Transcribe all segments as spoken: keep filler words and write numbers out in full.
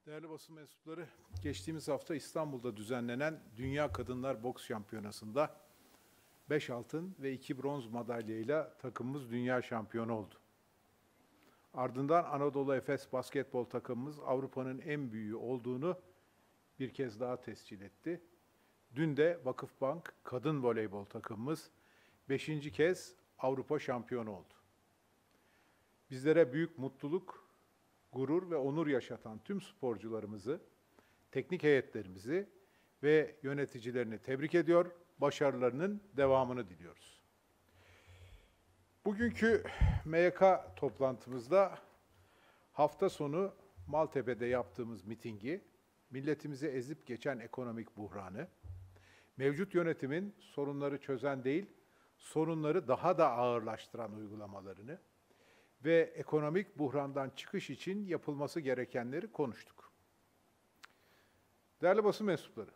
Değerli basın mensupları, geçtiğimiz hafta İstanbul'da düzenlenen Dünya Kadınlar Boks Şampiyonası'nda beş altın ve iki bronz madalyayla takımımız dünya şampiyonu oldu. Ardından Anadolu Efes basketbol takımımız Avrupa'nın en büyüğü olduğunu bir kez daha tescil etti. Dün de Vakıfbank kadın voleybol takımımız beşinci kez Avrupa şampiyonu oldu. Bizlere büyük mutluluk, gurur ve onur yaşatan tüm sporcularımızı, teknik heyetlerimizi ve yöneticilerini tebrik ediyor, başarılarının devamını diliyoruz. Bugünkü M Y K toplantımızda hafta sonu Maltepe'de yaptığımız mitingi, milletimizi ezip geçen ekonomik buhranı, mevcut yönetimin sorunları çözen değil, sorunları daha da ağırlaştıran uygulamalarını ve ekonomik buhrandan çıkış için yapılması gerekenleri konuştuk. Değerli basın mensupları,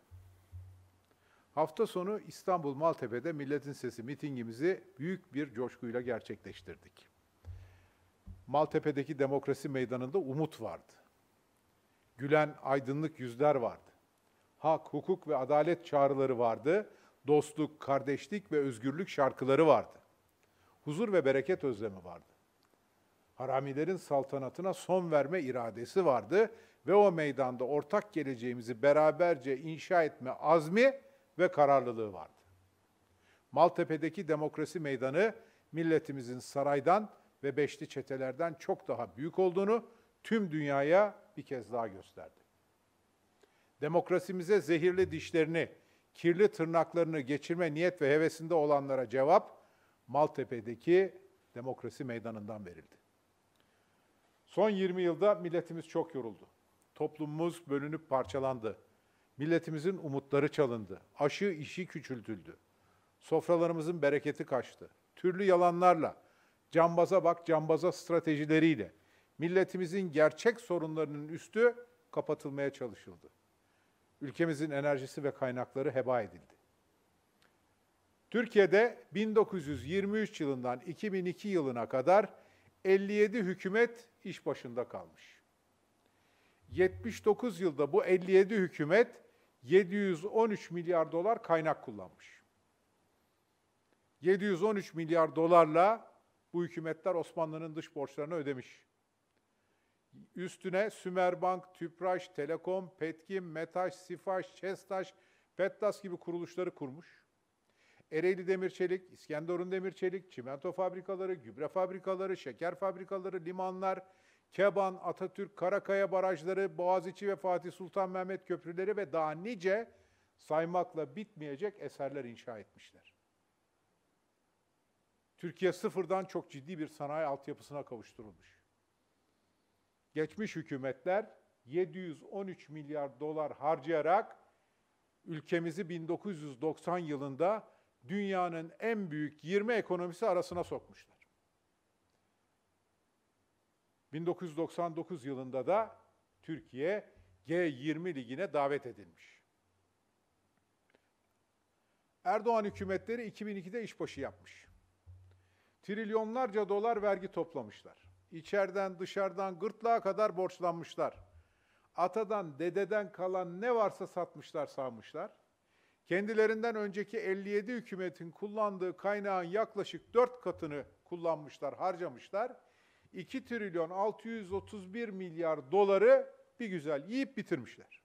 hafta sonu İstanbul Maltepe'de Milletin Sesi mitingimizi büyük bir coşkuyla gerçekleştirdik. Maltepe'deki demokrasi meydanında umut vardı. Gülen aydınlık yüzler vardı. Hak, hukuk ve adalet çağrıları vardı. Dostluk, kardeşlik ve özgürlük şarkıları vardı. Huzur ve bereket özlemi vardı. Haramilerin saltanatına son verme iradesi vardı ve o meydanda ortak geleceğimizi beraberce inşa etme azmi ve kararlılığı vardı. Maltepe'deki demokrasi meydanı milletimizin saraydan ve beşli çetelerden çok daha büyük olduğunu tüm dünyaya bir kez daha gösterdi. Demokrasimize zehirli dişlerini, kirli tırnaklarını geçirme niyet ve hevesinde olanlara cevap Maltepe'deki demokrasi meydanından verildi. Son yirmi yılda milletimiz çok yoruldu. Toplumumuz bölünüp parçalandı. Milletimizin umutları çalındı. Aşı işi küçültüldü. Sofralarımızın bereketi kaçtı. Türlü yalanlarla, cambaza bak cambaza stratejileriyle milletimizin gerçek sorunlarının üstü kapatılmaya çalışıldı. Ülkemizin enerjisi ve kaynakları heba edildi. Türkiye'de bin dokuz yüz yirmi üç yılından iki bin iki yılına kadar elli yedi hükümet iş başında kalmış. yetmiş dokuz yılda bu elli yedi hükümet yedi yüz on üç milyar dolar kaynak kullanmış. yedi yüz on üç milyar dolarla bu hükümetler Osmanlı'nın dış borçlarını ödemiş. Üstüne Sümerbank, Tüpraş, Telekom, Petkim, Metaş, Sifaş, Çestaş, Pettas gibi kuruluşları kurmuş. Ereğli Demirçelik, İskenderun Demirçelik, çimento fabrikaları, gübre fabrikaları, şeker fabrikaları, limanlar, Keban, Atatürk, Karakaya barajları, Boğaziçi ve Fatih Sultan Mehmet köprüleri ve daha nice saymakla bitmeyecek eserler inşa etmişler. Türkiye sıfırdan çok ciddi bir sanayi altyapısına kavuşturulmuş. Geçmiş hükümetler yedi yüz on üç milyar dolar harcayarak ülkemizi bin dokuz yüz doksan yılında dünyanın en büyük yirmi ekonomisi arasına sokmuşlar. bin dokuz yüz doksan dokuz yılında da Türkiye G yirmi ligine davet edilmiş. Erdoğan hükümetleri iki bin ikide işbaşı yapmış. Trilyonlarca dolar vergi toplamışlar. İçeriden dışarıdan gırtlağa kadar borçlanmışlar. Atadan dededen kalan ne varsa satmışlar sağmışlar. Kendilerinden önceki elli yedi hükümetin kullandığı kaynağın yaklaşık dört katını kullanmışlar, harcamışlar. iki trilyon altı yüz otuz bir milyar doları bir güzel yiyip bitirmişler.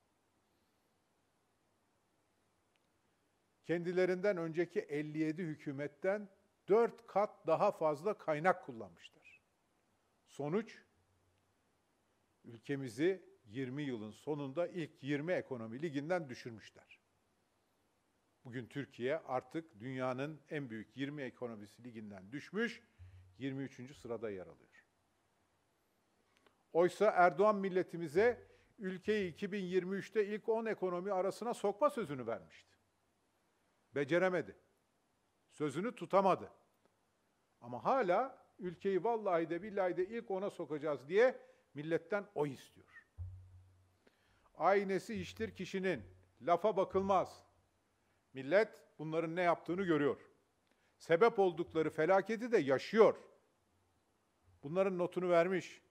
Kendilerinden önceki elli yedi hükümetten dört kat daha fazla kaynak kullanmışlar. Sonuç, ülkemizi yirmi yılın sonunda ilk yirmi ekonomi liginden düşürmüşler. Bugün Türkiye artık dünyanın en büyük yirmi ekonomisi liginden düşmüş, yirmi üçüncü sırada yer alıyor. Oysa Erdoğan milletimize ülkeyi iki bin yirmi üçte ilk on ekonomi arasına sokma sözünü vermişti. Beceremedi. Sözünü tutamadı. Ama hala ülkeyi vallahi de billahi de ilk ona sokacağız diye milletten oy istiyor. Aynesi iştir kişinin, lafa bakılmaz. Millet bunların ne yaptığını görüyor. Sebep oldukları felaketi de yaşıyor. Bunların notunu vermiş.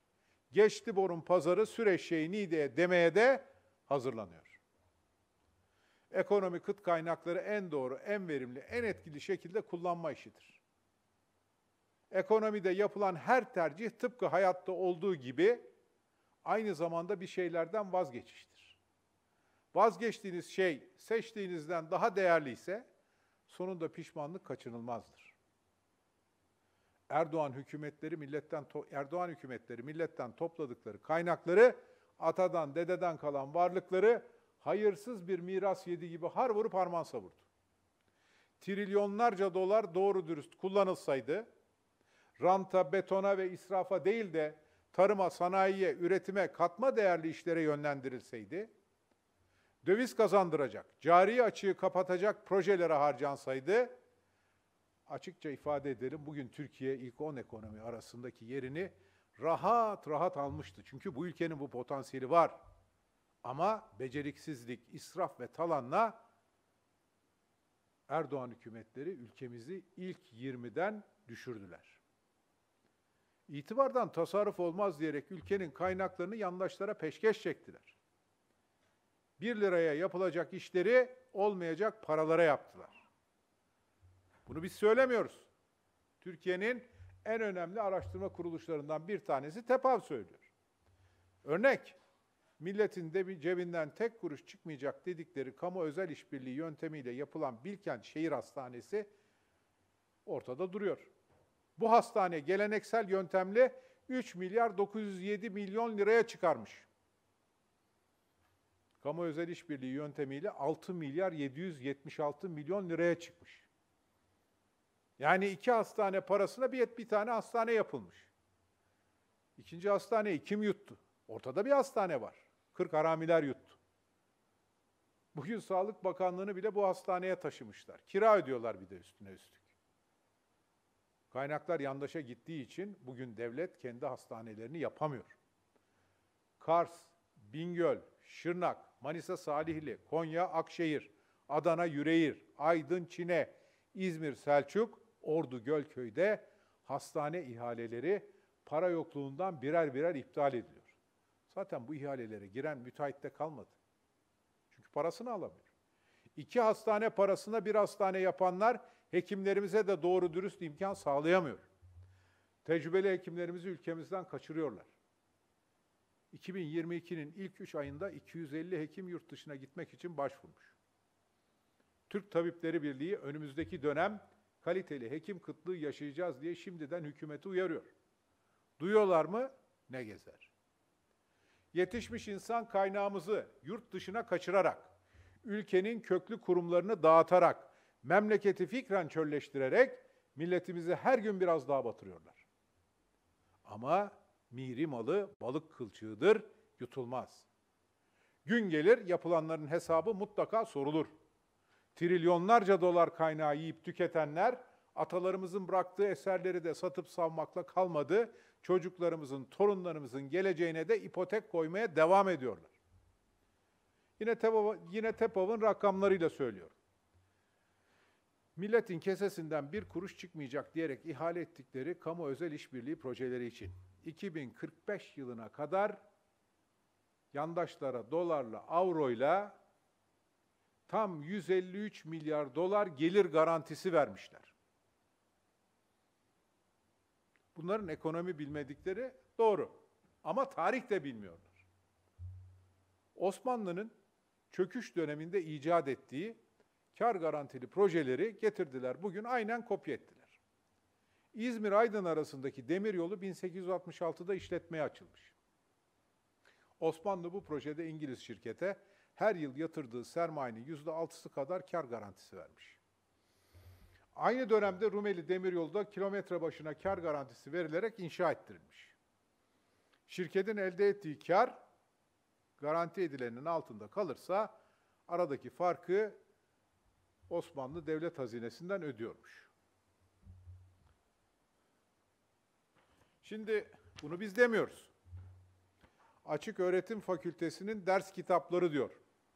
Geçti borun pazarı Süreşşe'yi Niğde'ye demeye de hazırlanıyor. Ekonomi kıt kaynakları en doğru, en verimli, en etkili şekilde kullanma işidir. Ekonomide yapılan her tercih tıpkı hayatta olduğu gibi aynı zamanda bir şeylerden vazgeçiştir. Vazgeçtiğiniz şey seçtiğinizden daha değerliyse sonunda pişmanlık kaçınılmazdır. Erdoğan hükümetleri milletten Erdoğan hükümetleri milletten topladıkları kaynakları, atadan dededen kalan varlıkları hayırsız bir miras yedi gibi har vurup harman savurdu. Trilyonlarca dolar doğru dürüst kullanılsaydı, ranta, betona ve israfa değil de tarıma, sanayiye, üretime, katma değerli işlere yönlendirilseydi, döviz kazandıracak, cari açığı kapatacak projelere harcansaydı, açıkça ifade ederim, bugün Türkiye ilk on ekonomi arasındaki yerini rahat rahat almıştı. Çünkü bu ülkenin bu potansiyeli var. Ama beceriksizlik, israf ve talanla Erdoğan hükümetleri ülkemizi ilk yirmiden düşürdüler. İtibardan tasarruf olmaz diyerek ülkenin kaynaklarını yandaşlara peşkeş çektiler. Bir liraya yapılacak işleri olmayacak paralara yaptılar. Bunu biz söylemiyoruz. Türkiye'nin en önemli araştırma kuruluşlarından bir tanesi TEPAV söylüyor. Örnek, milletin de cebinden tek kuruş çıkmayacak dedikleri kamu özel işbirliği yöntemiyle yapılan Bilkent Şehir Hastanesi ortada duruyor. Bu hastane geleneksel yöntemle üç milyar dokuz yüz yedi milyon liraya çıkarmış. Kamu özel işbirliği yöntemiyle altı milyar yedi yüz yetmiş altı milyon liraya çıkmış. Yani iki hastane parasına bir, bir tane hastane yapılmış. İkinci hastaneyi kim yuttu? Ortada bir hastane var. kırk haramiler yuttu. Bugün Sağlık Bakanlığı'nı bile bu hastaneye taşımışlar. Kira ödüyorlar bir de üstüne üstlük. Kaynaklar yandaşa gittiği için bugün devlet kendi hastanelerini yapamıyor. Kars, Bingöl, Şırnak, Manisa Salihli, Konya Akşehir, Adana Yüreğir, Aydın Çine, İzmir Selçuk, Ordu Gölköy'de hastane ihaleleri para yokluğundan birer birer iptal ediliyor. Zaten bu ihalelere giren müteahhit de kalmadı. Çünkü parasını alamıyor. İki hastane parasına bir hastane yapanlar hekimlerimize de doğru dürüst imkan sağlayamıyor. Tecrübeli hekimlerimizi ülkemizden kaçırıyorlar. iki bin yirmi ikinin ilk üç ayında iki yüz elli hekim yurt dışına gitmek için başvurmuş. Türk Tabipleri Birliği önümüzdeki dönem kaliteli hekim kıtlığı yaşayacağız diye şimdiden hükümeti uyarıyor. Duyuyorlar mı? Ne gezer. Yetişmiş insan kaynağımızı yurt dışına kaçırarak, ülkenin köklü kurumlarını dağıtarak, memleketi fikren çölleştirerek milletimizi her gün biraz daha batırıyorlar. Ama miri malı balık kılçığıdır, yutulmaz. Gün gelir yapılanların hesabı mutlaka sorulur. Trilyonlarca dolar kaynağı yiyip tüketenler, atalarımızın bıraktığı eserleri de satıp savmakla kalmadı, çocuklarımızın, torunlarımızın geleceğine de ipotek koymaya devam ediyorlar. Yine TEPAV, yine TEPAV'ın rakamlarıyla söylüyorum. Milletin kesesinden bir kuruş çıkmayacak diyerek ihale ettikleri kamu özel işbirliği projeleri için iki bin kırk beş yılına kadar yandaşlara dolarla, avroyla tam yüz elli üç milyar dolar gelir garantisi vermişler. Bunların ekonomi bilmedikleri doğru. Ama tarih de bilmiyorlar. Osmanlı'nın çöküş döneminde icat ettiği kar garantili projeleri getirdiler. Bugün aynen kopya ettiler. İzmir-Aydın arasındaki demiryolu bin sekiz yüz altmış altıda işletmeye açılmış. Osmanlı bu projede İngiliz şirkete her yıl yatırdığı sermayenin yüzde altısı kadar kar garantisi vermiş. Aynı dönemde Rumeli Demiryolu da kilometre başına kar garantisi verilerek inşa ettirilmiş. Şirketin elde ettiği kar, garanti edilenin altında kalırsa aradaki farkı Osmanlı devlet hazinesinden ödüyormuş. Şimdi bunu biz demiyoruz. Açık Öğretim Fakültesi'nin ders kitapları diyor.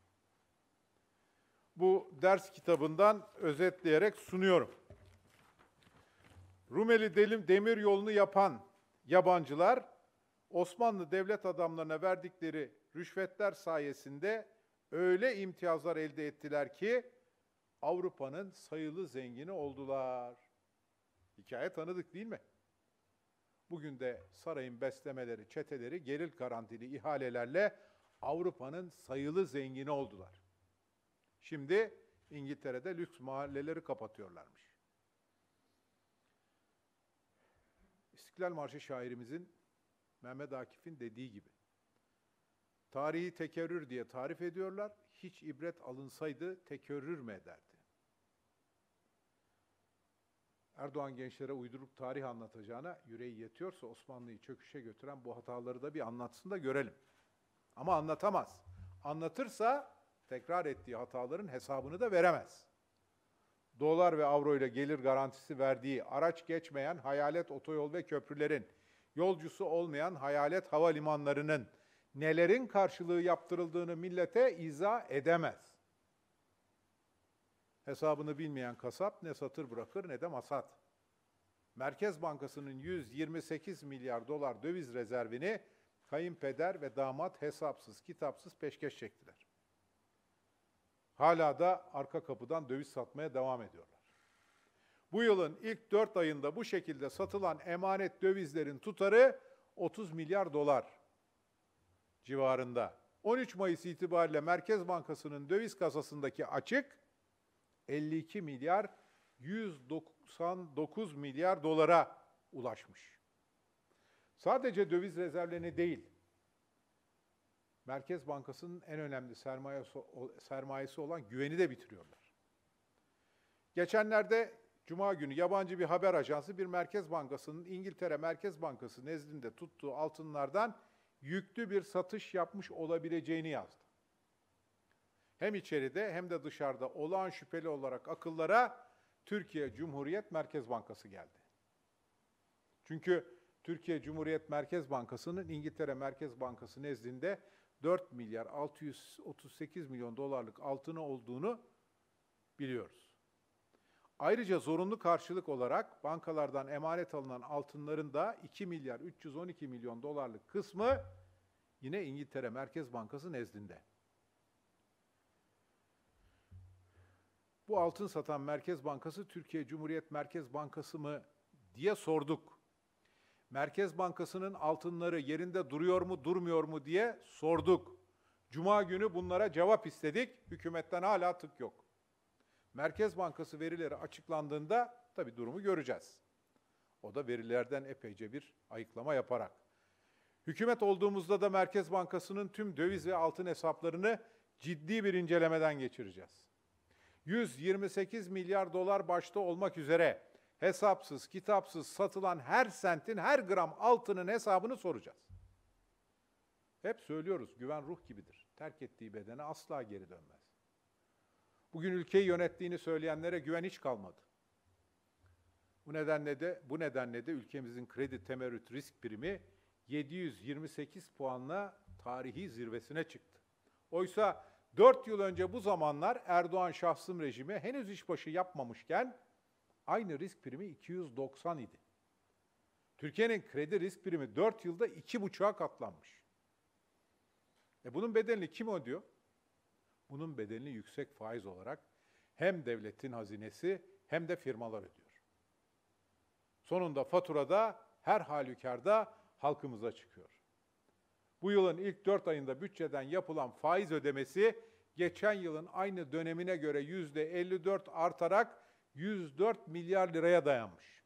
Bu ders kitabından özetleyerek sunuyorum. Rumeli Demiryolu'nu yapan yabancılar Osmanlı devlet adamlarına verdikleri rüşvetler sayesinde öyle imtiyazlar elde ettiler ki Avrupa'nın sayılı zengini oldular. Hikaye tanıdık değil mi? Bugün de sarayın beslemeleri, çeteleri gelir garantili ihalelerle Avrupa'nın sayılı zengini oldular. Şimdi İngiltere'de lüks mahalleleri kapatıyorlarmış. İstiklal Marşı şairimizin Mehmet Akif'in dediği gibi, tarihi tekerrür diye tarif ediyorlar, hiç ibret alınsaydı tekerrür mü ederdi? Erdoğan gençlere uyduruk tarih anlatacağına yüreği yetiyorsa Osmanlı'yı çöküşe götüren bu hataları da bir anlatsın da görelim. Ama anlatamaz. Anlatırsa tekrar ettiği hataların hesabını da veremez. Dolar ve avro ile gelir garantisi verdiği araç geçmeyen hayalet otoyol ve köprülerin, yolcusu olmayan hayalet havalimanlarının nelerin karşılığı yaptırıldığını millete izah edemez. Hesabını bilmeyen kasap ne satır bırakır ne de masat. Merkez Bankası'nın yüz yirmi sekiz milyar dolar döviz rezervini kayınpeder ve damat hesapsız, kitapsız peşkeş çektiler. Hala da arka kapıdan döviz satmaya devam ediyorlar. Bu yılın ilk dört ayında bu şekilde satılan emanet dövizlerin tutarı otuz milyar dolar civarında. on üç Mayıs itibariyle Merkez Bankası'nın döviz kasasındaki açık elli iki milyar yüz doksan dokuz milyar dolara ulaşmış. Sadece döviz rezervlerini değil, Merkez Bankası'nın en önemli sermayesi, sermayesi olan güveni de bitiriyorlar. Geçenlerde Cuma günü yabancı bir haber ajansı bir Merkez Bankası'nın İngiltere Merkez Bankası nezdinde tuttuğu altınlardan yüklü bir satış yapmış olabileceğini yazdı. Hem içeride hem de dışarıda olağan şüpheli olarak akıllara Türkiye Cumhuriyet Merkez Bankası geldi. Çünkü Türkiye Cumhuriyet Merkez Bankası'nın İngiltere Merkez Bankası nezdinde dört milyar altı yüz otuz sekiz milyon dolarlık altını olduğunu biliyoruz. Ayrıca zorunlu karşılık olarak bankalardan emanet alınan altınların da iki milyar üç yüz on iki milyon dolarlık kısmı yine İngiltere Merkez Bankası nezdinde. Bu altın satan Merkez Bankası Türkiye Cumhuriyet Merkez Bankası mı diye sorduk. Merkez Bankası'nın altınları yerinde duruyor mu, durmuyor mu diye sorduk. Cuma günü bunlara cevap istedik. Hükümetten hala tık yok. Merkez Bankası verileri açıklandığında tabii durumu göreceğiz. O da verilerden epeyce bir ayıklama yaparak. Hükümet olduğumuzda da Merkez Bankası'nın tüm döviz ve altın hesaplarını ciddi bir incelemeden geçireceğiz. yüz yirmi sekiz milyar dolar başta olmak üzere hesapsız, kitapsız satılan her sentin, her gram altının hesabını soracağız. Hep söylüyoruz, güven ruh gibidir. Terk ettiği bedene asla geri dönmez. Bugün ülkeyi yönettiğini söyleyenlere güven hiç kalmadı. Bu nedenle de bu nedenle de ülkemizin kredi temerrüt risk primi yedi yüz yirmi sekiz puanla tarihi zirvesine çıktı. Oysa dört yıl önce bu zamanlar Erdoğan şahsım rejimi henüz işbaşı yapmamışken aynı risk primi iki yüz doksan idi. Türkiye'nin kredi risk primi dört yılda iki buçuğa katlanmış. E bunun bedelini kim ödüyor? Bunun bedelini yüksek faiz olarak hem devletin hazinesi hem de firmalar ödüyor. Sonunda faturada her halükarda halkımıza çıkıyor. Bu yılın ilk dört ayında bütçeden yapılan faiz ödemesi geçen yılın aynı dönemine göre yüzde elli dört artarak yüz dört milyar liraya dayanmış.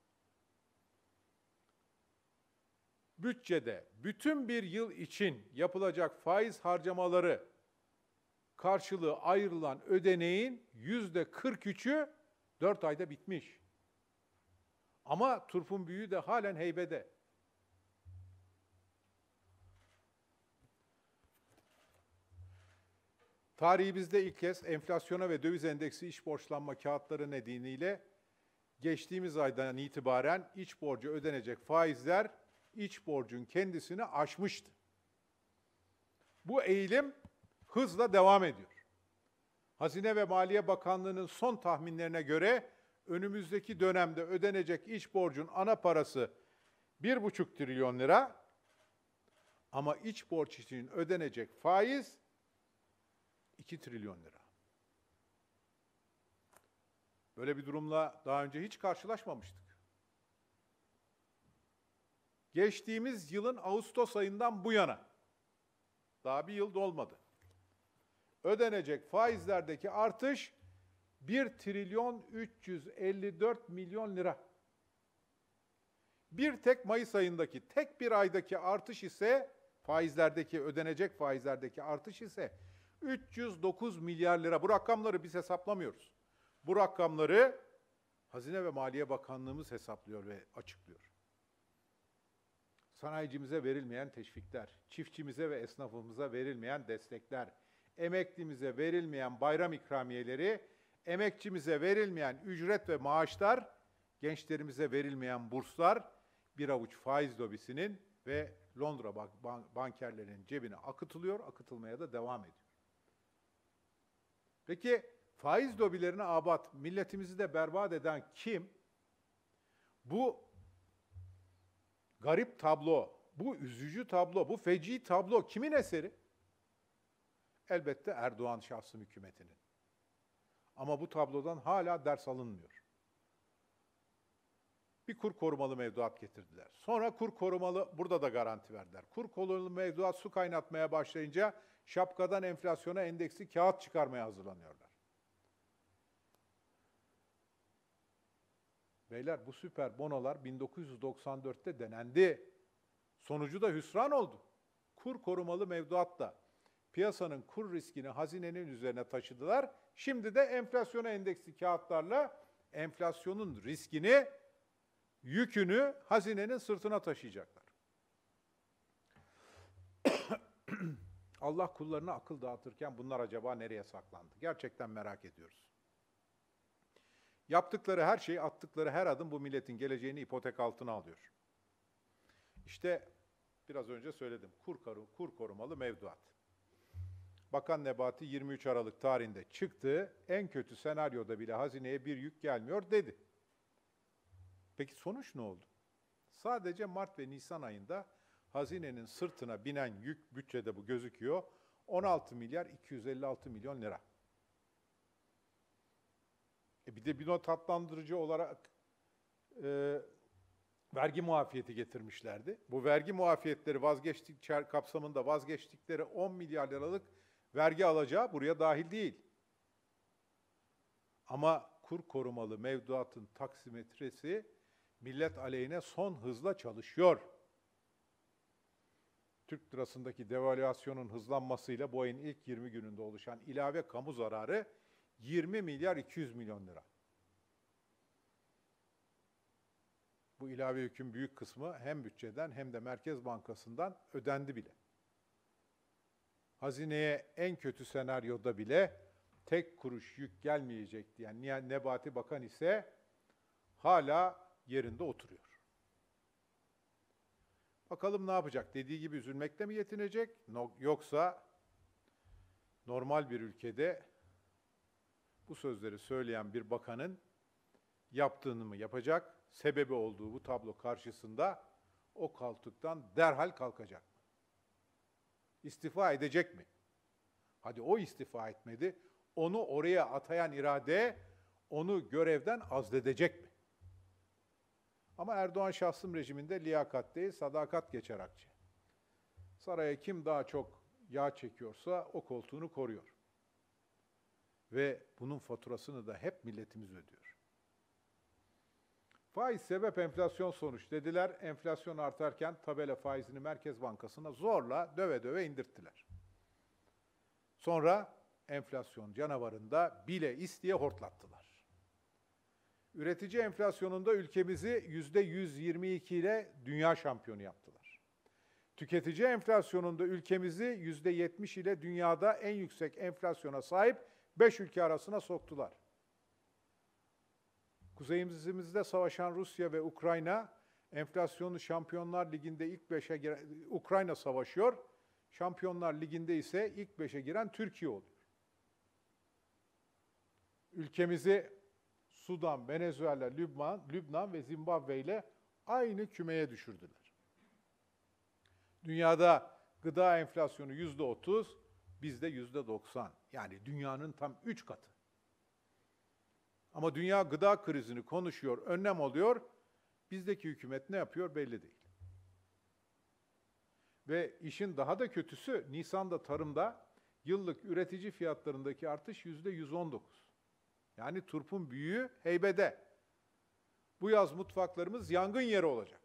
Bütçede bütün bir yıl için yapılacak faiz harcamaları karşılığı ayrılan ödeneğin yüzde kırk üçü dört ayda bitmiş. Ama turpun büyüğü de halen heybede. Tarihimizde ilk kez enflasyona ve döviz endeksi iç borçlanma kağıtları nedeniyle geçtiğimiz aydan itibaren iç borcu ödenecek faizler iç borcun kendisini aşmıştı. Bu eğilim hızla devam ediyor. Hazine ve Maliye Bakanlığı'nın son tahminlerine göre önümüzdeki dönemde ödenecek iç borcun ana parası bir buçuk trilyon lira, Ama iç borç için ödenecek faiz iki trilyon lira. Böyle bir durumla daha önce hiç karşılaşmamıştık. Geçtiğimiz yılın Ağustos ayından bu yana, daha bir yıl dolmadı, ödenecek faizlerdeki artış bir trilyon üç yüz elli dört milyon lira. Bir tek Mayıs ayındaki, tek bir aydaki artış ise, faizlerdeki, ödenecek faizlerdeki artış ise üç yüz dokuz milyar lira. Bu rakamları biz hesaplamıyoruz. Bu rakamları Hazine ve Maliye Bakanlığımız hesaplıyor ve açıklıyor. Sanayicimize verilmeyen teşvikler, çiftçimize ve esnafımıza verilmeyen destekler, emeklimize verilmeyen bayram ikramiyeleri, emekçimize verilmeyen ücret ve maaşlar, gençlerimize verilmeyen burslar, bir avuç faiz lobisinin ve Londra bankerlerinin cebine akıtılıyor, akıtılmaya da devam ediyor. Peki faiz lobilerine abat, milletimizi de berbat eden kim? Bu garip tablo, bu üzücü tablo, bu feci tablo kimin eseri? Elbette Erdoğan şahsım hükümetinin. Ama bu tablodan hala ders alınmıyor. Bir kur korumalı mevduat getirdiler. Sonra kur korumalı, burada da garanti verdiler. Kur korumalı mevduat su kaynatmaya başlayınca şapkadan enflasyona endeksli kağıt çıkarmaya hazırlanıyorlar. Beyler, bu süper bonolar bin dokuz yüz doksan dörtte denendi. Sonucu da hüsran oldu. Kur korumalı mevduatla piyasanın kur riskini hazinenin üzerine taşıdılar. Şimdi de enflasyona endeksli kağıtlarla enflasyonun riskini, yükünü hazinenin sırtına taşıyacaklar. Allah kullarına akıl dağıtırken bunlar acaba nereye saklandı? Gerçekten merak ediyoruz. Yaptıkları her şey, attıkları her adım bu milletin geleceğini ipotek altına alıyor. İşte biraz önce söyledim, kur, kur korumalı mevduat. Bakan Nebati yirmi üç Aralık tarihinde çıktı, en kötü senaryoda bile hazineye bir yük gelmiyor dedi. Peki sonuç ne oldu? Sadece Mart ve Nisan ayında hazinenin sırtına binen yük, bütçede bu gözüküyor, on altı milyar iki yüz elli altı milyon lira. E bir de bir not tatlandırıcı olarak e, vergi muafiyeti getirmişlerdi. Bu vergi muafiyetleri vazgeçtik kapsamında vazgeçtikleri on milyar liralık vergi alacağı buraya dahil değil. Ama kur korumalı mevduatın taksimetresi millet aleyhine son hızla çalışıyor. Türk lirasındaki devalüasyonun hızlanmasıyla bu ayın ilk yirmi gününde oluşan ilave kamu zararı yirmi milyar iki yüz milyon lira. Bu ilave yükün büyük kısmı hem bütçeden hem de Merkez Bankası'ndan ödendi bile. Hazineye en kötü senaryoda bile tek kuruş yük gelmeyecek diyen Nebati Bakan ise hala yerinde oturuyor. Bakalım ne yapacak? Dediği gibi üzülmekle mi yetinecek? Yoksa normal bir ülkede bu sözleri söyleyen bir bakanın yaptığını mı yapacak? Sebebi olduğu bu tablo karşısında o koltuktan derhal kalkacak mı? İstifa edecek mi? Hadi o istifa etmedi, onu oraya atayan irade onu görevden azledecek mi? Ama Erdoğan şahsım rejiminde liyakat değil, sadakat geçer akçe. Saraya kim daha çok yağ çekiyorsa o koltuğunu koruyor. Ve bunun faturasını da hep milletimiz ödüyor. Faiz sebep, enflasyon sonuç dediler. Enflasyon artarken tabela faizini Merkez Bankası'na zorla döve döve indirttiler. Sonra enflasyon canavarında bile isteye hortlattılar. Üretici enflasyonunda ülkemizi yüzde yüz yirmi iki ile dünya şampiyonu yaptılar. Tüketici enflasyonunda ülkemizi yüzde yetmiş ile dünyada en yüksek enflasyona sahip beş ülke arasına soktular. Kuzeyimizde savaşan Rusya ve Ukrayna, enflasyonu Şampiyonlar Ligi'nde ilk beşe giren, Ukrayna savaşıyor, Şampiyonlar Ligi'nde ise ilk beşe giren Türkiye oluyor. Ülkemizi Sudan, Venezuela, Lübnan, Lübnan ve Zimbabwe ile aynı kümeye düşürdüler. Dünyada Gıda enflasyonu yüzde otuz, bizde yüzde doksan. Yani dünyanın tam üç katı. Ama dünya gıda krizini konuşuyor, önlem alıyor. Bizdeki hükümet ne yapıyor belli değil. Ve işin daha da kötüsü, Nisan'da tarımda yıllık üretici fiyatlarındaki artış yüzde yüz on dokuz. Yani turpun büyüğü heybede. Bu yaz mutfaklarımız yangın yeri olacak.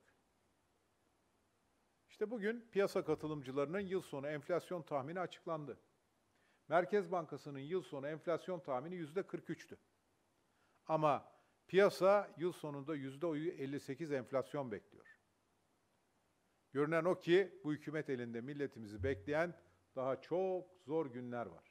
İşte bugün piyasa katılımcılarının yıl sonu enflasyon tahmini açıklandı. Merkez Bankası'nın yıl sonu enflasyon tahmini yüzde kırk üçtü. Ama piyasa yıl sonunda yüzde elli sekiz enflasyon bekliyor. Görünen o ki bu hükümet elinde milletimizi bekleyen daha çok zor günler var.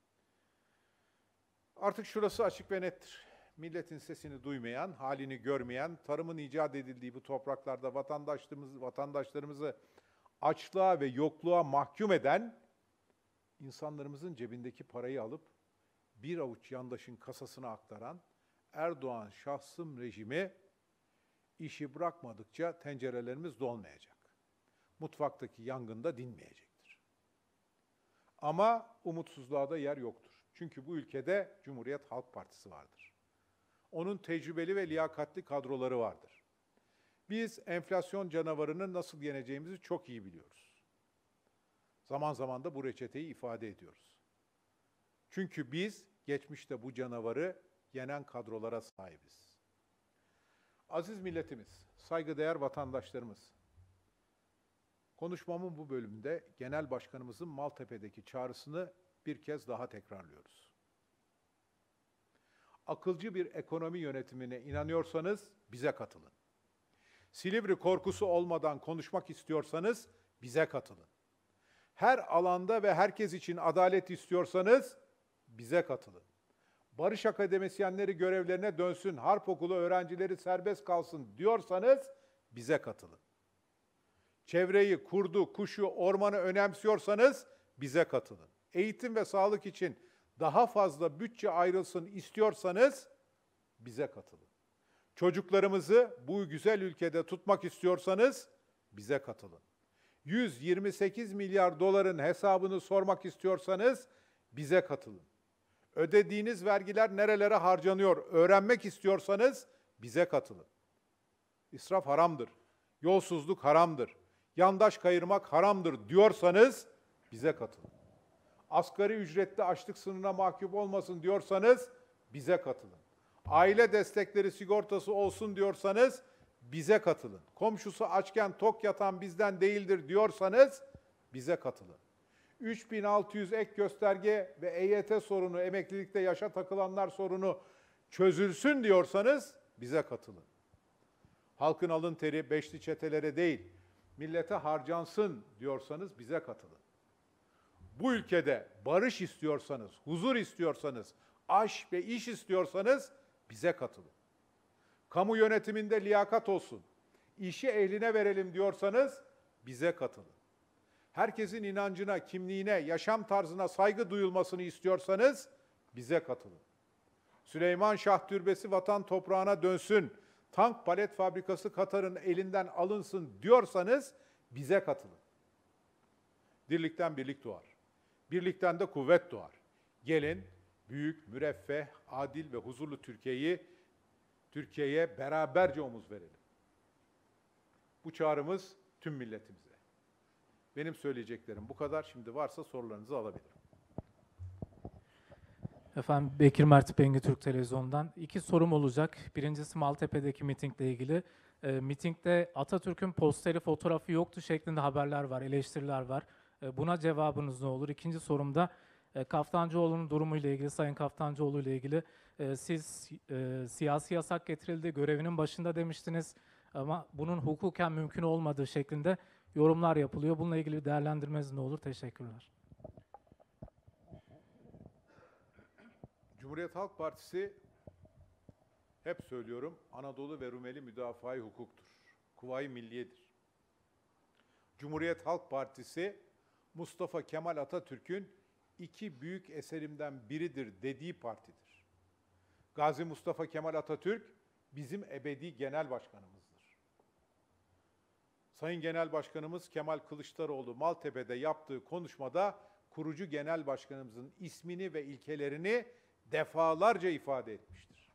Artık şurası açık ve nettir. Milletin sesini duymayan, halini görmeyen, tarımın icat edildiği bu topraklarda vatandaşlarımızı, vatandaşlarımızı açlığa ve yokluğa mahkum eden, insanlarımızın cebindeki parayı alıp bir avuç yandaşın kasasına aktaran Erdoğan şahsım rejimi işi bırakmadıkça tencerelerimiz dolmayacak. Mutfaktaki yangın da dinmeyecektir. Ama umutsuzluğa da yer yoktur. Çünkü bu ülkede Cumhuriyet Halk Partisi vardır. Onun tecrübeli ve liyakatli kadroları vardır. Biz enflasyon canavarını nasıl yeneceğimizi çok iyi biliyoruz. Zaman zaman da bu reçeteyi ifade ediyoruz. Çünkü biz geçmişte bu canavarı yenen kadrolara sahibiz. Aziz milletimiz, saygıdeğer vatandaşlarımız, konuşmamın bu bölümünde Genel Başkanımızın Maltepe'deki çağrısını bir kez daha tekrarlıyoruz. Akılcı bir ekonomi yönetimine inanıyorsanız bize katılın. Silivri korkusu olmadan konuşmak istiyorsanız bize katılın. Her alanda ve herkes için adalet istiyorsanız bize katılın. Barış akademisyenleri görevlerine dönsün, harp okulu öğrencileri serbest kalsın diyorsanız bize katılın. Çevreyi, kurdu, kuşu, ormanı önemsiyorsanız bize katılın. Eğitim ve sağlık için daha fazla bütçe ayrılsın istiyorsanız bize katılın. Çocuklarımızı bu güzel ülkede tutmak istiyorsanız bize katılın. yüz yirmi sekiz milyar doların hesabını sormak istiyorsanız bize katılın. Ödediğiniz vergiler nerelere harcanıyor öğrenmek istiyorsanız bize katılın. İsraf haramdır, yolsuzluk haramdır, yandaş kayırmak haramdır diyorsanız bize katılın. Asgari ücretli açlık sınırına mahkum olmasın diyorsanız bize katılın. Aile destekleri sigortası olsun diyorsanız bize katılın. Komşusu açken tok yatan bizden değildir diyorsanız bize katılın. üç bin altı yüz ek gösterge ve E Y T sorunu, emeklilikte yaşa takılanlar sorunu çözülsün diyorsanız bize katılın. Halkın alın teri beşli çetelere değil, millete harcansın diyorsanız bize katılın. Bu ülkede barış istiyorsanız, huzur istiyorsanız, aş ve iş istiyorsanız bize katılın. Kamu yönetiminde liyakat olsun, işi ehline verelim diyorsanız bize katılın. Herkesin inancına, kimliğine, yaşam tarzına saygı duyulmasını istiyorsanız bize katılın. Süleyman Şah Türbesi vatan toprağına dönsün, tank palet fabrikası Katar'ın elinden alınsın diyorsanız bize katılın. Dirlikten birlik doğar. Birlikten de kuvvet doğar. Gelin büyük, müreffeh, adil ve huzurlu Türkiye'yi Türkiye'ye beraberce omuz verelim. Bu çağrımız tüm milletimize. Benim söyleyeceklerim bu kadar. Şimdi varsa sorularınızı alabilirim. Efendim Bekir Mert Bengi Türk Televizyonu'ndan iki sorum olacak. Birincisi Maltepe'deki mitingle ilgili. E, mitingde Atatürk'ün posteri fotoğrafı yoktu şeklinde haberler var, eleştiriler var. E, buna cevabınız ne olur? İkinci sorumda e, Kaftancıoğlu'nun durumuyla ilgili, Sayın Kaftancıoğlu ile ilgili e, siz e, siyasi yasak getirildi, görevinin başında demiştiniz ama bunun hukuken mümkün olmadığı şeklinde yorumlar yapılıyor. Bununla ilgili bir değerlendirmeniz ne olur? Teşekkürler. Cumhuriyet Halk Partisi, hep söylüyorum, Anadolu ve Rumeli müdafaa-i hukuktur. Kuvayi milliyedir. Cumhuriyet Halk Partisi, Mustafa Kemal Atatürk'ün iki büyük eserimden biridir dediği partidir. Gazi Mustafa Kemal Atatürk bizim ebedi genel başkanımızdır. Sayın Genel Başkanımız Kemal Kılıçdaroğlu Maltepe'de yaptığı konuşmada kurucu genel başkanımızın ismini ve ilkelerini defalarca ifade etmiştir.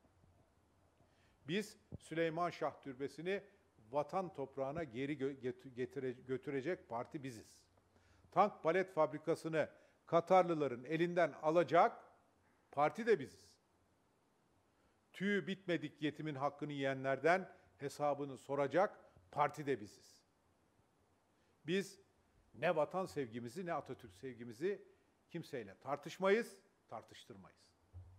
Biz Süleyman Şah Türbesi'ni vatan toprağına geri getire, götürecek parti biziz. Tank palet fabrikasını Katarlıların elinden alacak parti de biziz. Tüyü bitmedik yetimin hakkını yiyenlerden hesabını soracak parti de biziz. Biz ne vatan sevgimizi ne Atatürk sevgimizi kimseyle tartışmayız, tartıştırmayız.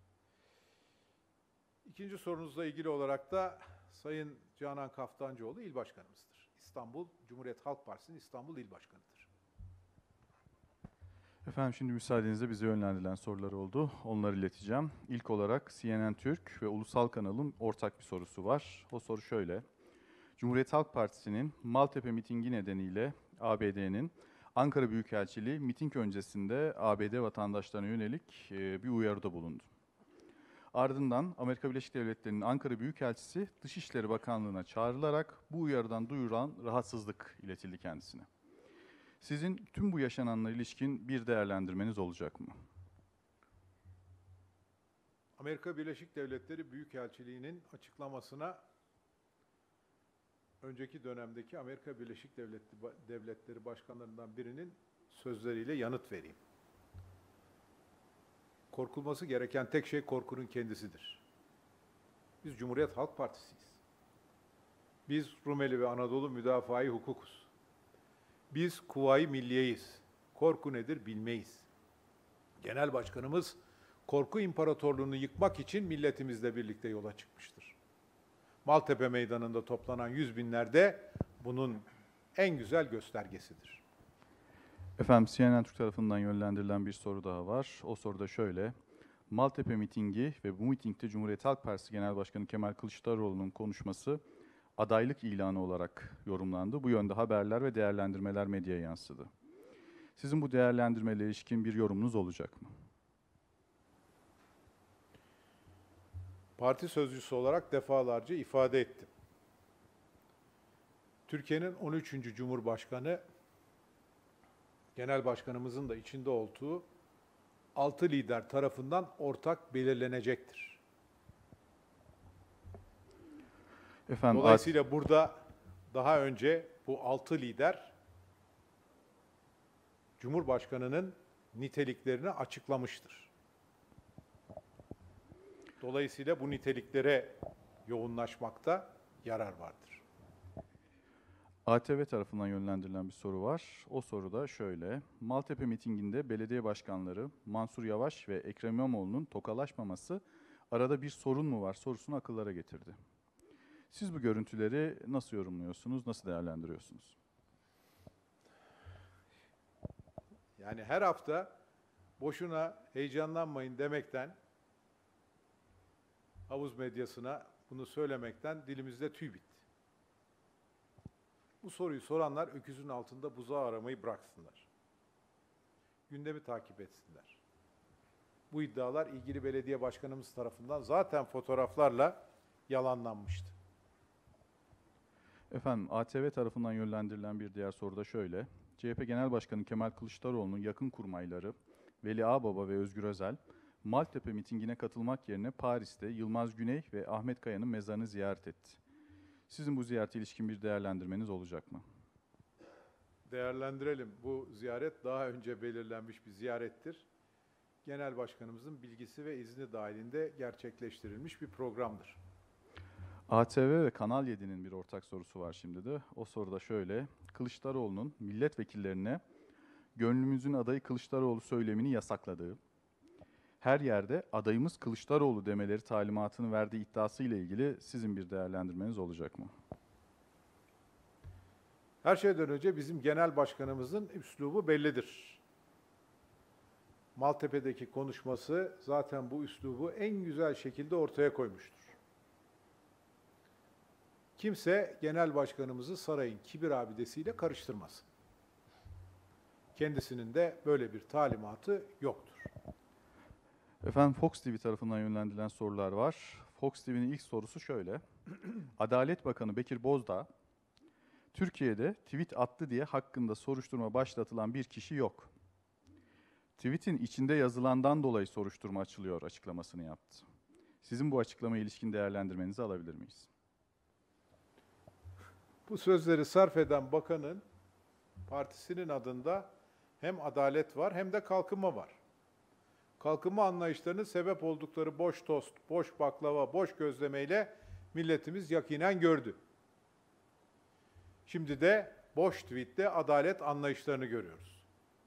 İkinci sorunuzla ilgili olarak da Sayın Canan Kaftancıoğlu il başkanımızdır. İstanbul Cumhuriyet Halk Partisi'nin İstanbul İl Başkanı'dır. Efendim şimdi müsaadenizle bize yönlendirilen sorular oldu. Onları ileteceğim. İlk olarak C N N Türk ve Ulusal Kanal'ın ortak bir sorusu var. O soru şöyle. Cumhuriyet Halk Partisi'nin Maltepe mitingi nedeniyle A B D'nin Ankara Büyükelçiliği miting öncesinde A B D vatandaşlarına yönelik bir uyarıda bulundu. Ardından Amerika Birleşik Devletleri'nin Ankara Büyükelçisi Dışişleri Bakanlığı'na çağrılarak bu uyarıdan duyulan rahatsızlık iletildi kendisine. Sizin tüm bu yaşananlara ilişkin bir değerlendirmeniz olacak mı? Amerika Birleşik Devletleri Büyükelçiliği'nin açıklamasına önceki dönemdeki Amerika Birleşik Devletleri Başkanlarından birinin sözleriyle yanıt vereyim. Korkulması gereken tek şey korkunun kendisidir. Biz Cumhuriyet Halk Partisi'yiz. Biz Rumeli ve Anadolu müdafaa-i hukukuz. Biz Kuvayi Milliye'yiz. Korku nedir bilmeyiz. Genel Başkanımız korku imparatorluğunu yıkmak için milletimizle birlikte yola çıkmıştır. Maltepe Meydanı'nda toplanan yüz binlerde bunun en güzel göstergesidir. Efendim C N N Türk tarafından yönlendirilen bir soru daha var. O soru da şöyle. Maltepe mitingi ve bu mitingde Cumhuriyet Halk Partisi Genel Başkanı Kemal Kılıçdaroğlu'nun konuşması adaylık ilanı olarak yorumlandı. Bu yönde haberler ve değerlendirmeler medyaya yansıdı. Sizin bu değerlendirmeyle ilişkin bir yorumunuz olacak mı? Parti sözcüsü olarak defalarca ifade ettim. Türkiye'nin on üçüncü Cumhurbaşkanı, Genel Başkanımızın da içinde olduğu altı lider tarafından ortak belirlenecektir. Efendim, Dolayısıyla burada daha önce bu altı lider Cumhurbaşkanı'nın niteliklerini açıklamıştır. Dolayısıyla bu niteliklere yoğunlaşmakta yarar vardır. A T V tarafından yönlendirilen bir soru var. O soru da şöyle. Maltepe mitinginde belediye başkanları Mansur Yavaş ve Ekrem İmamoğlu'nun tokalaşmaması arada bir sorun mu var sorusunu akıllara getirdi. Siz bu görüntüleri nasıl yorumluyorsunuz, nasıl değerlendiriyorsunuz? Yani her hafta boşuna heyecanlanmayın demekten, havuz medyasına bunu söylemekten dilimizde tüy bitti. Bu soruyu soranlar öküzün altında buzağı aramayı bıraksınlar. Gündemi takip etsinler. Bu iddialar ilgili belediye başkanımız tarafından zaten fotoğraflarla yalanlanmıştı. Efendim, A T V tarafından yönlendirilen bir diğer soru da şöyle. C H P Genel Başkanı Kemal Kılıçdaroğlu'nun yakın kurmayları Veli Ağbaba ve Özgür Özel, Maltepe mitingine katılmak yerine Paris'te Yılmaz Güney ve Ahmet Kaya'nın mezarını ziyaret etti. Sizin bu ziyarete ilişkin bir değerlendirmeniz olacak mı? Değerlendirelim. Bu ziyaret daha önce belirlenmiş bir ziyarettir. Genel Başkanımızın bilgisi ve izni dahilinde gerçekleştirilmiş bir programdır. A T V ve Kanal yedi'nin bir ortak sorusu var şimdi de. O soru da şöyle. Kılıçdaroğlu'nun milletvekillerine gönlümüzün adayı Kılıçdaroğlu söylemini yasakladığı, her yerde adayımız Kılıçdaroğlu demeleri talimatını verdiği iddiası ile ilgili sizin bir değerlendirmeniz olacak mı? Her şeyden önce bizim genel başkanımızın üslubu bellidir. Maltepe'deki konuşması zaten bu üslubu en güzel şekilde ortaya koymuştur. Kimse genel başkanımızı sarayın kibir abidesiyle karıştırmasın. Kendisinin de böyle bir talimatı yoktur. Efendim Fox T V tarafından yönlendirilen sorular var. Fox T V'nin ilk sorusu şöyle. Adalet Bakanı Bekir Bozdağ, Türkiye'de tweet attı diye hakkında soruşturma başlatılan bir kişi yok. Tweet'in içinde yazılandan dolayı soruşturma açılıyor açıklamasını yaptı. Sizin bu açıklamaya ilişkin değerlendirmenizi alabilir miyiz? Bu sözleri sarf eden bakanın partisinin adında hem adalet var hem de kalkınma var. Kalkınma anlayışlarının sebep oldukları boş tost, boş baklava, boş gözlemeyle milletimiz yakinen gördü. Şimdi de boş tweette adalet anlayışlarını görüyoruz.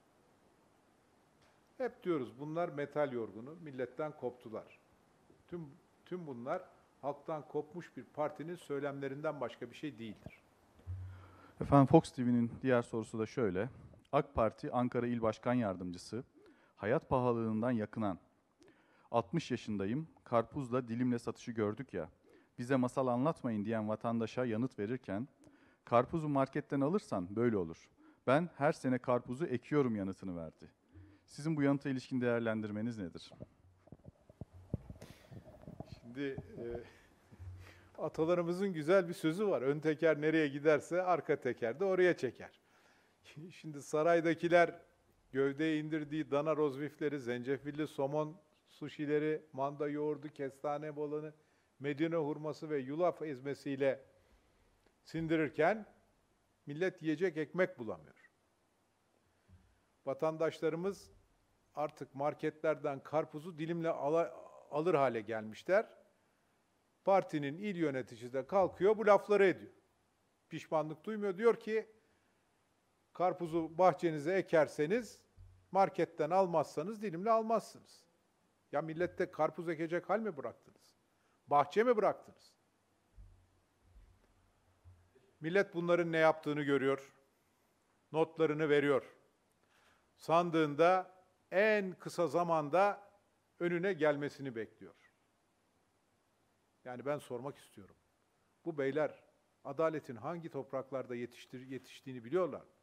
Hep diyoruz bunlar metal yorgunu, milletten koptular. Tüm tüm bunlar halktan kopmuş bir partinin söylemlerinden başka bir şey değildir. Efendim Fox T V'nin diğer sorusu da şöyle. AK Parti Ankara İl Başkan Yardımcısı, hayat pahalılığından yakınan, altmış yaşındayım, karpuzla dilimle satışı gördük ya, bize masal anlatmayın diyen vatandaşa yanıt verirken, karpuzu marketten alırsan böyle olur. Ben her sene karpuzu ekiyorum yanıtını verdi. Sizin bu yanıta ilişkin değerlendirmeniz nedir? Şimdi e, atalarımızın güzel bir sözü var. Ön teker nereye giderse arka teker de oraya çeker. Şimdi saraydakiler gövdeye indirdiği dana rozbifleri, zencefilli somon suşileri, manda yoğurdu, kestane bolanı, Medine hurması ve yulaf ezmesiyle sindirirken millet yiyecek ekmek bulamıyor. Vatandaşlarımız artık marketlerden karpuzu dilimle ala, alır hale gelmişler. Partinin il yöneticisi de kalkıyor bu lafları ediyor. Pişmanlık duymuyor. Diyor ki karpuzu bahçenize ekerseniz marketten almazsanız dilimle almazsınız. Ya millette karpuz ekecek hal mi bıraktınız? Bahçe mi bıraktınız? Millet bunların ne yaptığını görüyor. Notlarını veriyor. Sandığında en kısa zamanda önüne gelmesini bekliyor. Yani ben sormak istiyorum. Bu beyler adaletin hangi topraklarda yetiştir, yetiştiğini biliyorlar mı?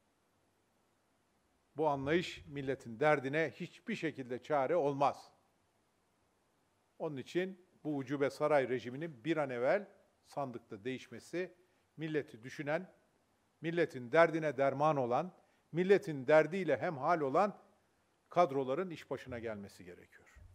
Bu anlayış milletin derdine hiçbir şekilde çare olmaz. Onun için bu ucube saray rejiminin bir an evvel sandıkta değişmesi, milleti düşünen, milletin derdine derman olan, milletin derdiyle hemhal olan kadroların iş başına gelmesi gerekiyor.